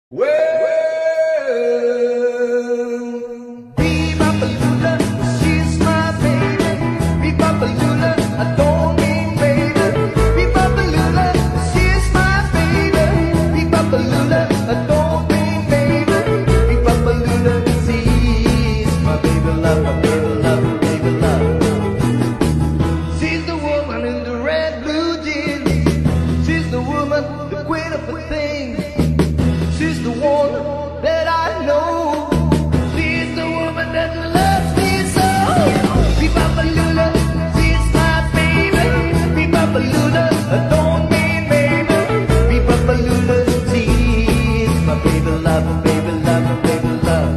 Bebopalula, she's my baby. Bebopalula, I don't mean baby. Bebopalula, she's my baby. Bebopalula, I don't mean baby. Bebopalula, she's my baby love, my baby love, my baby love. She's the woman in the red blue jeans. She's the woman, the queen of the things. She's the one that I know. She's the woman that loves me so. Bebopalula, she's my baby. Bebopalula, I don't mean baby. Bebopalula, she's my baby love, my baby love, my baby love.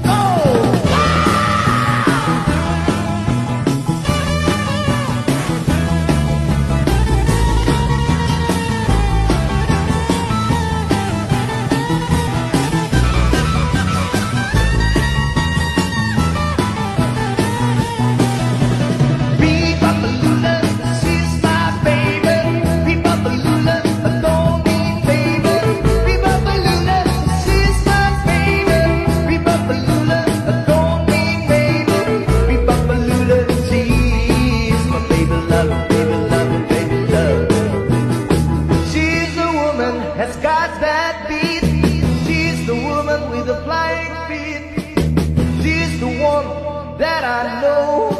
Bebopalula, she's my baby. Bebopalula, I don't mean baby. Bebopalula, she's my baby. Bebopalula, I don't mean baby. Bebopalula, she's my baby love, baby love, baby love. She's the woman has got that beat. She's the woman with the flying feet. She's the one that I know.